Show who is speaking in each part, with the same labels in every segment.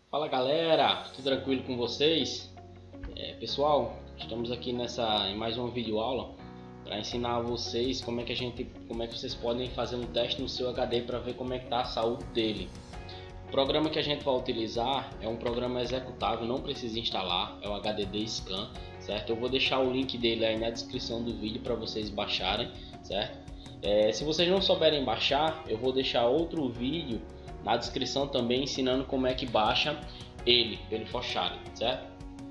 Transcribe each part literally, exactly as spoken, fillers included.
Speaker 1: Fala galera, tudo tranquilo com vocês? É, pessoal, estamos aqui nessa em mais uma videoaula para ensinar vocês como é que a gente, como é que vocês podem fazer um teste no seu H D para ver como é que está a saúde dele. O programa que a gente vai utilizar é um programa executável, não precisa instalar, é o H D D Scan, certo? Eu vou deixar o link dele aí na descrição do vídeo para vocês baixarem, certo? É, se vocês não souberem baixar, eu vou deixar outro vídeo na descrição também ensinando como é que baixa ele pelo Fochari, certo?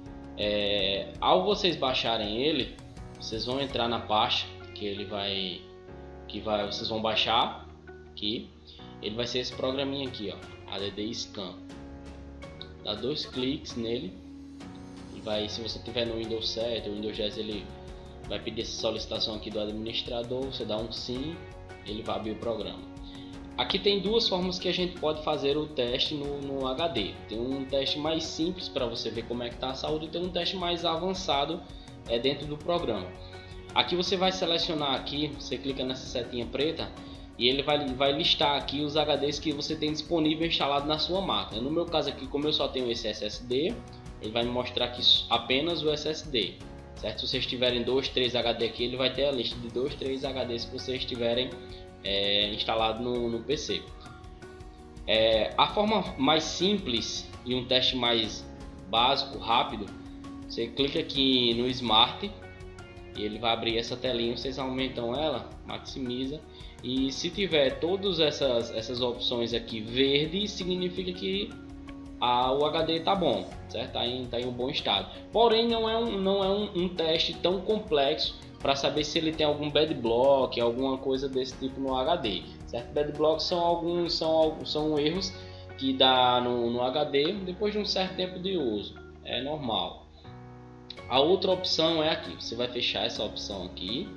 Speaker 1: É, ao vocês baixarem ele, vocês vão entrar na pasta que ele vai, que vai, vocês vão baixar aqui. Ele vai ser esse programinha aqui, ó, H D D Scan. Dá dois cliques nele e vai, se você tiver no Windows sete ou Windows dez, ele vai pedir essa solicitação aqui do administrador. Você dá um sim, ele vai abrir o programa. Aqui tem duas formas que a gente pode fazer o teste no, no H D. Tem um teste mais simples para você ver como é que está a saúde e tem um teste mais avançado é, dentro do programa. Aqui você vai selecionar aqui, você clica nessa setinha preta e ele vai, vai listar aqui os H Ds que você tem disponível instalado na sua máquina. No meu caso aqui, como eu só tenho esse S S D, ele vai me mostrar aqui apenas o S S D. Certo? Se vocês tiverem dois, três H D aqui, ele vai ter a lista de dois, três H Ds que vocês tiverem É, instalado no, no P C. É, a forma mais simples e um teste mais básico, rápido, você clica aqui no Smart e ele vai abrir essa telinha. Vocês aumentam ela, maximiza, e se tiver todas essas, essas opções aqui verde, significa que a, o H D está bom, certo? Está em, tá em um bom estado. Porém, não é um, não é um, um teste tão complexo para saber se ele tem algum bad block, alguma coisa desse tipo no H D, certo? Bad blocks são alguns são, são erros que dá no, no H D depois de um certo tempo de uso, é normal. A outra opção é aqui, você vai fechar essa opção aqui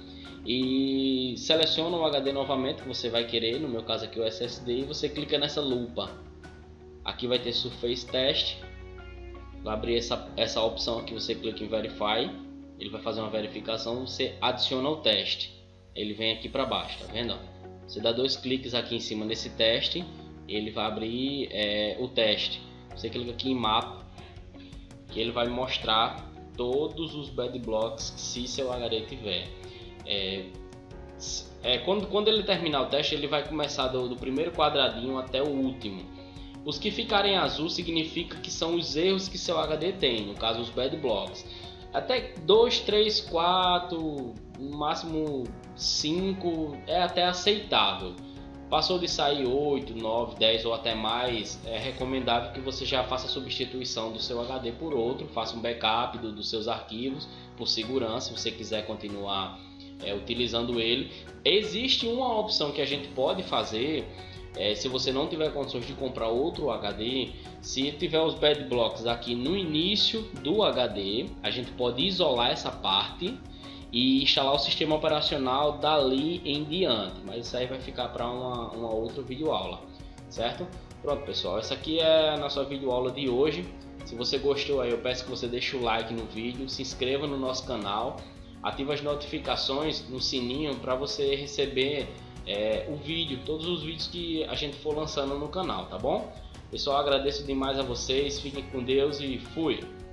Speaker 1: e seleciona o H D novamente que você vai querer, no meu caso aqui o S S D, e você clica nessa lupa. Aqui vai ter Surface Test, vai abrir essa, essa opção aqui, você clica em Verify. Ele vai fazer uma verificação, você adiciona o teste, ele vem aqui para baixo, tá vendo? Você dá dois cliques aqui em cima desse teste, ele vai abrir é, o teste. Você clica aqui em mapa, que ele vai mostrar todos os bad blocks se seu H D tiver. É, é, quando, quando ele terminar o teste, ele vai começar do, do primeiro quadradinho até o último. Os que ficarem azul significa que são os erros que seu H D tem, no caso os bad blocks. Até dois, três, quatro, no máximo cinco é até aceitável. Passou de sair oito, nove, dez ou até mais, é recomendável que você já faça a substituição do seu H D por outro, faça um backup do, dos seus arquivos por segurança, se você quiser continuar é, utilizando ele. Existe uma opção que a gente pode fazer. É, se você não tiver condições de comprar outro H D, se tiver os bad blocks aqui no início do H D, a gente pode isolar essa parte e instalar o sistema operacional dali em diante, mas isso aí vai ficar para uma, uma outra videoaula, certo? Pronto pessoal, essa aqui é a nossa videoaula de hoje. Se você gostou aí, eu peço que você deixe o like no vídeo, se inscreva no nosso canal, ative as notificações no sininho para você receber É, o vídeo, todos os vídeos que a gente for lançando no canal, tá bom? Pessoal, agradeço demais a vocês, fiquem com Deus e fui!